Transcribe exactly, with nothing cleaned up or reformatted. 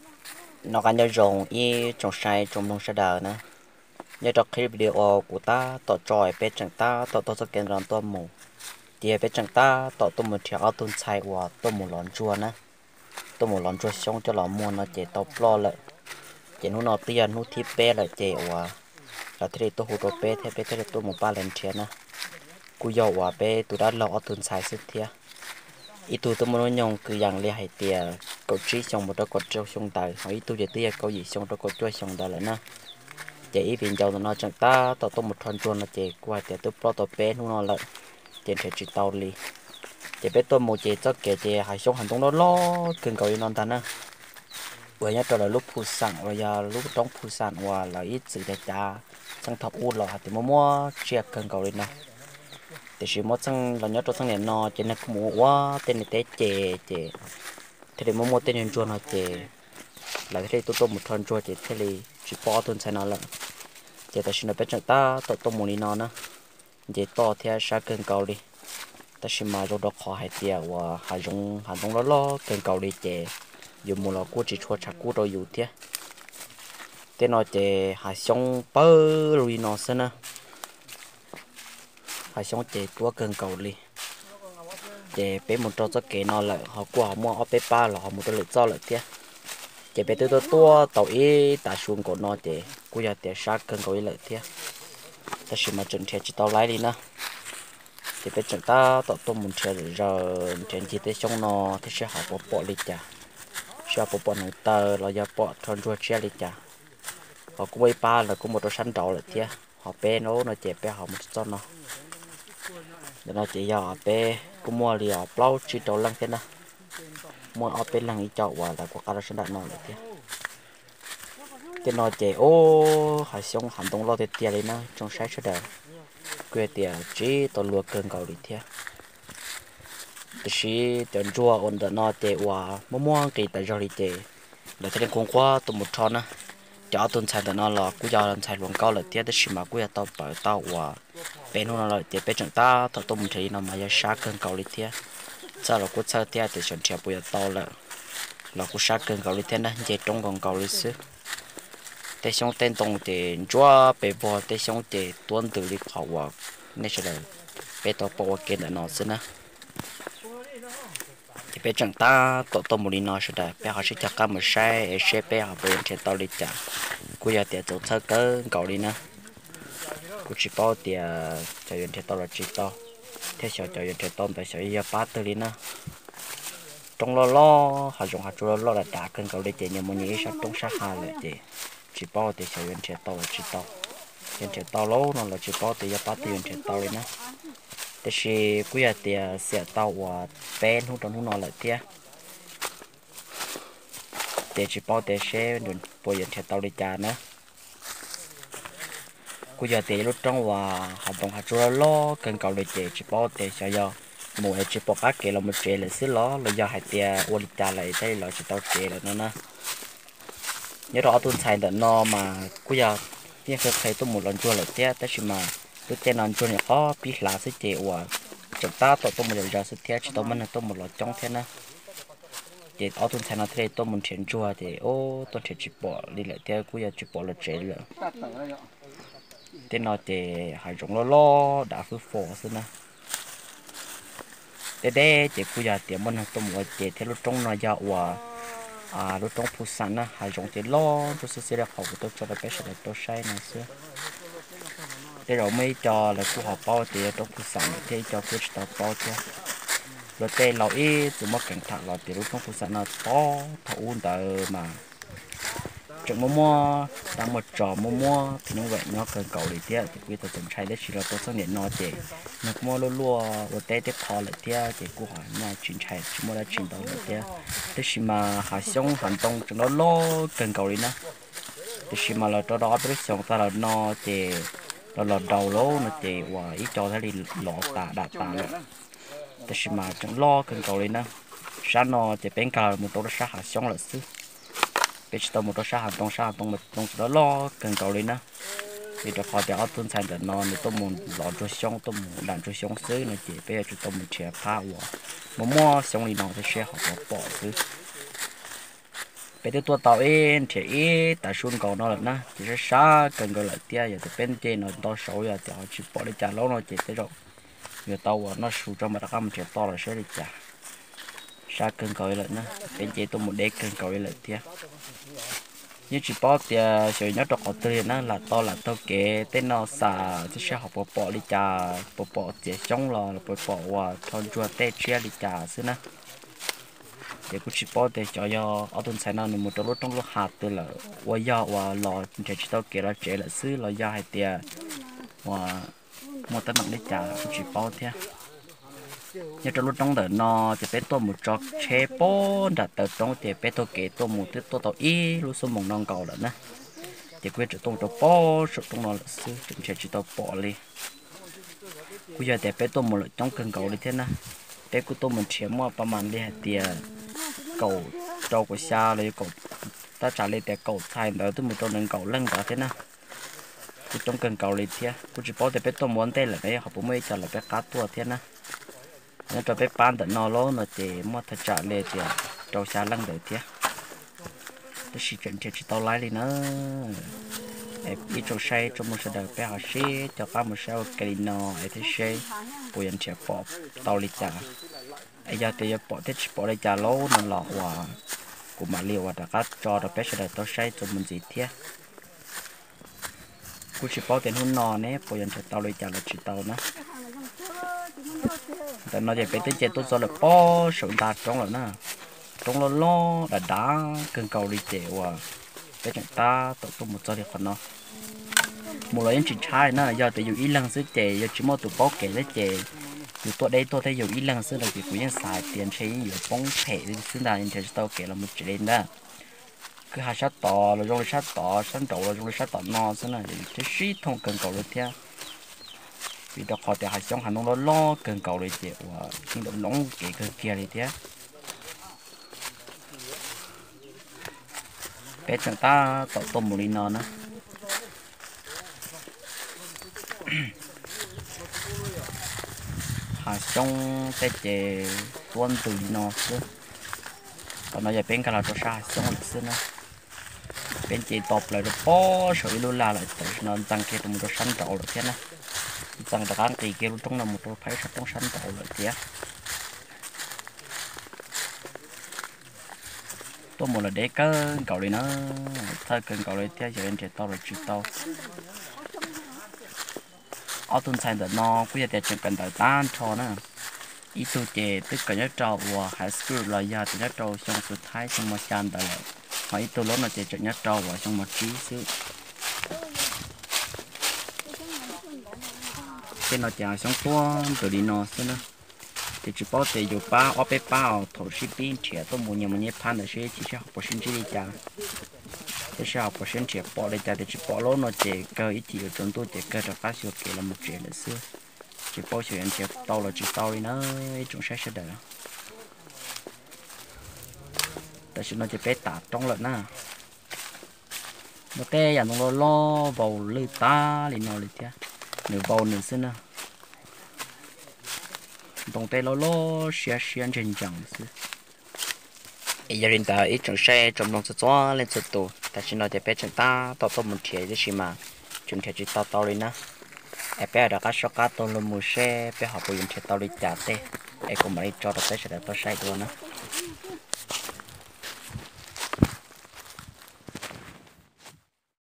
nó cái nhớ rồng y trong sai trong nông sa đờ nữa nhớ đọc clip video của ta tọt tròi bên chẳng ta tọt tọt sự kiện rằng tôi mù thì bên chẳng ta tọt tôi một theo tuần sai và tôi một lon chua nữa tôi một lon chua xong cho lon mua nó chỉ tao lo lại chỉ nó nó tiền nó thi bé lại chỉ và là thế tôi hụt bé thế bé thế tôi một ba lần tiền nữa cú giàu và bé tôi đã lo tuần sai sức thiệt ít tôi tôi muốn nhung cứ dạng liên hệ tiền cậu trí xong một đôi cột treo xong tài hỏi tôi để tiền cậu gì xong đôi cột treo xong tài lại nè chỉ ý bên giàu nó chẳng ta tao tôi một thằng chuột là chỉ qua để tôi pro tôi bé nó lại chỉ thể chỉ tao li chỉ bé tôi một chỉ cho kể chỉ hai xong hành động đó lo cần cậu đi non ta nè bây giờ tôi là lúc phụ sản bây giờ lúc trong phụ sản và là ít sự để cha sang thọc u lò thì mua mua chia cần cậu đi nè thì chỉ một sang là nhớ cho sang này nó chỉ là cũng mua quá tên này té chè chè thế thì mua mua tên nhân chuột là chè là thế tôi tôi một thằng chuột chè thế thì chỉ bỏ tuần sai nó lận chè ta xin là bé chẳng ta tôi tôi muốn đi nó nữa chè to theo sát cần cầu đi ta xin mà rồi đó khó hay tiệt và hay dùng hay dùng đó lo cần cầu đi chè dùng một lọ cua chỉ chua chặt cua rồi dùng thế thế nó chè hay xong bơ rồi nó xem nè hay xong chè tua cần cầu đi chè bé một trò cho kỹ nó lại họ qua họ mua ở bé ba là họ một trò lại cho lại thế chè bé tôi tôi tua tàu ý ta xuống của nó chè cua giờ chè sát cần cầu đi lại thế ta xin mà chuẩn theo chỉ tao lái đi nè thì bây giờ ta tạo tôm một chơi rồi trên chỉ tới xong nó thì sẽ học bộ bộ lịch trả sẽ bộ bộ này tờ là giờ bộ thôn ruột chơi lịch trả họ cũng quay ba là cũng một đôi sắn đầu lại thế họ bé nó nó chè bé họ một cho nó để nó chỉ giờ bé cũng mua liền bao chỉ đầu lăng thế nè mua ở bên lăng ý chậu và là của các sắn đại nó lại thế cái nó chè ô hải xong hành động lo thì tiền đi nè trong sáng sẽ đời quê tiền chỉ tôi lùa cơn cầu đi thế chỉ tiền chua ổn định nó tệ và mua mua cái tài trợ đi tệ để cho nên cũng qua tụi một thon á cho tuần sai nó là cú giờ lần sai luôn cao là thế để chỉ mà cú giờ tao bảo tao và bên nó là tệ bên chẳng ta tao tụi mình thấy nó mà giờ sát cơn cầu đi thế sau là cú sai thế để chọn theo bây giờ tao là là cú sát cơn cầu đi thế đó chỉ trong còn cầu đi xứ để xong tên tông thì chua bề bò để xong thì tuần từ đi học và nên sẽ là bề tao bỏ cái này nó xứ nè thì bé chẳng ta tổ tôm một đi nó sẽ đấy bé họ sẽ cho cá một sai sẽ bé họ bây giờ tao đi chả cú giờ tiền tổ sơ cơ cầu đi nè cú chỉ bao tiền cho yên tao là chỉ tao thế sao cho yên tao tại sao giờ bắt từ đi nè trong lo lo họ dùng họ cho lo là đã cân cầu đi tiền nhưng mà nhớ sao trong sát hà lại tiền chỉ bao tiền cho yên tao là chỉ tao yên tao lâu nó là chỉ bao tiền giờ bắt tiền yên tao đi nèแต่ชีกูอยากเตียเสียเตาว่าเป็นหุ่นตอนหุ่นนอนเลยเตียเตียจีปอเตียเช่หนุนปวยเทียเตาดิจานะกูอยากเตียรถจังว่าหัดตรงหัดจุลล้อเกินเก่าเลยเตียจีปอเตียเสียยอหมู่ไอจีปอกักเกลเรามาเจเลยซื้อล้อเราอยากให้เตียอวดิจาเลยได้เราจะเตาเจเลยนั่นนะnhớ rõ tuần sai đợt no màกูอยากเนี่ยเคยเคยตุ้มหมดลอนจัวเลยเตียแต่ชิมาtôi tên là cho nhà có biết là sẽ chịu và chúng ta tổ tôi một giờ sẽ theo chỉ tôi mình là tôi một lọ trong thế nè thì ở tuần sau này thì tôi muốn chuyển chùa thì ô tôi sẽ chụp bỏ đi lại theo cũng giờ chụp bỏ là chế rồi thế nào thì hai种lo lo đã phứ phổ xí nè thế đấy thì cũng giờ thì mình tôi muốn chế theo lúc trong nó giờ và à lúc trong phụ sản nè hai种thì lo tôi sẽ sẽ là học của tôi cho nó bé sẽ là tôi sai nè xưa thế rồi mấy trò là cô học bao thì trong cuộc sống thế cho cô chỉ tập bao chứ rồi thế lão ý tụi mất cẩn thận là thì lúc trong cuộc sống là to thấu tờ mà chuyện mua mua đang một trò mua mua thì như vậy nó cần cầu để tiếc thì quý tôi tổng trai đấy chỉ là tôi xác nhận nó thì nó mua lúa lúa rồi thế tiếp khó lại tiếc thì cô hỏi nhà chuyển trai chỉ mua đã chuyển đầu lại tiếc thế chỉ mà hạ xong hành động cho nó lo cần cầu đi nè thế chỉ mà là cho đó biết xong ta là nó thì nó là đầu lố nó chỉ và ít cho thấy đi lọ tả đạp tả nữaแต่ชิมาจังล้อกันเกาเลยนะชาโนจะเป็นการมุตระชาหาช่องละซึเป็นตัวมุตระชาหาตรงชาตรงมาตรงสุดล้อกันเกาเลยนะที่จะขอจะเอาต้นสายเดินนอนในตัวมุนหล่อตัวช่องตัวมุนด่านตัวช่องซื้อในจีเป็นจุดตัวมุนเชียร์ผ้าวัวมั่วช่องลีนองจะเชียร์ของปอซื้อเ bé tôi tua tàu in thì ít tại xuân cầu nó là na chỉ sẽ xa cần gọi lại tia giờ thì bên trên nó to sầu giờ thì họ chỉ bỏ đi trả lâu nó chỉ tới rồi giờ tàu nó sụt trong mà đã cầm chỉ to là sẽ đi trả xa cần gọi lại na bên trên tôi một đế cần gọi lại tia như chỉ bỏ thì sự nhớ trọc họ tươi nó là to là to kệ tên nó xả thì sẽ học bỏ bỏ đi trả bỏ bỏ chỉ trong lò là bỏ bỏ và thon chua tê chia đi trả xí nè để cũng chỉ bỏ để cho yo ở tuần sau nó một trong lúc trong lúc hạt từ là qua yo và lò chỉ chỉ tao kể là chế là xứ lò yo hay tiền và một tấm bằng để trả cũng chỉ bỏ thế nhưng trong lúc trong đó nó chỉ biết tôi một trò chế bó đặt từ trong thì biết tôi kể tôi một thứ tôi tao ý lúc số mong non cầu đó nè thì quyết chỉ tôi cho bó số trong nó là xứ chỉ chỉ tao bỏ đi bây giờ thì biết tôi một trong cần cầu đi thế nè bé của tôi mình chiếm màประมาณ đi tiền cầu trâu của xa lấy cầu ta trả lấy tiền cầu thay đó tôi một trâu nâng cầu lưng đó thế nè tôi trong cần cầu lấy thế tôi chỉ bảo để bé tôi muốn đây là bé học bố mẹ trả là bé cá tua thế nè nên cho bé bán tận nó lố nó chỉ mua thật trả lấy tiền trâu xa lưng đấy thế tôi chỉ chuyện chỉ tao lái đi nữa em ít trâu say trong một số đời bé họ xí cho cá một số cây nọ ấy thế xí bùi anh trẻ bỏ tao đi trả ai giờ thì bỏ thế bỏ đi trả lố nên lọ hòa của mà liều và đã cắt cho được bé sẽ đời tao say cho mình gì thế cũng chỉ bỏ tiền hôn nọ nè bùi anh trẻ tao đi trả là chỉ tao nữa tại nó để bé tới chơi tôi cho là bỏ sụn ta trong là nè trong lo lo đã đá cần cầu đi chơi và bé chẳng ta tụi tôi một cho thì còn nó một loại chỉ trai nó giờ tự dùng ý lăng xứ chơi giờ chỉ mua tụi bó kể lấy chơi dù tôi đây tôi thấy dùng ý lăng xứ là việc của nhân xài tiền chơi nhiều bóng thể xứ nào nhân chơi tao kể là một chuyện lên đó cứ hai sát tỏ là dùng sát tỏ sát trâu là dùng sát tỏ no xứ này thì suy thông cần cầu được theo vì đó họ thì hai xong hành động lo lo cần cầu được chơi và những động nóng kể cơ kia đi theo bé chẳng ta tạo tôm một ly non nữa hà xong cái chè tuôn từ nó chứ còn nó giờ bên cái là cho xa xong là xưa nữa bên chè tọp lại rồi bó sợi luôn là lại tự nó tăng kia trong một cái sắn trậu lại thế này tăng đặc ăn thì kia trong là một cái phải sạch trong sắn trậu lại thế tôi muốn là để cái cậu đi nó thay cần cậu đi theo giờ anh trẻ to rồi chịu to ở tuần sau đó nó cũng giờ chỉ cần đợi tan cho nữa ít tu trẻ tức cả nhớ trâu và high school là giờ thì nhớ trâu xong suốt thái xong mà chan đợi họ ít tu lớn là chỉ chỉ nhớ trâu và xong mà trí xíu cái nó chả xong tuôn từ đi nó xíu nữa thì chỉ bảo để dùng ba ở bên ba ở thổ sĩ pin trẻ tôi muốn nhiều mình pan là sẽ chỉ sẽ học bổ sung chỉ đi chả để sẽ học bổ sung trẻ bỏ đi chả để chỉ bỏ lỗ nó trẻ cơ ít chỉ ở trong tôi trẻ cơ được phát siêu kể là một trẻ là xưa chỉ bảo sự anh trẻ tao là chỉ tao đi nó chúng sẽ sẽ đỡ tại sao nó chỉ bé tạt trong lợn na nó té nhà nó lo bầu lư ta thì nó đi theo nửa bầu nửa xưa nè đồng tay lo lo xia xia trên chẳng xứ giờ hiện tại ít trong xe trong lòng sốt gió lên sốt tù tại sao nó để bé chẳng ta tao tao một thiệt chứ mà chúng thiệt chỉ tao tao lên na em bé đã có số cá tao lên một xe bé học bồi dưỡng thiệt tao đi trả tê em cũng mới cho tao tới sẽ để tao sai luôn á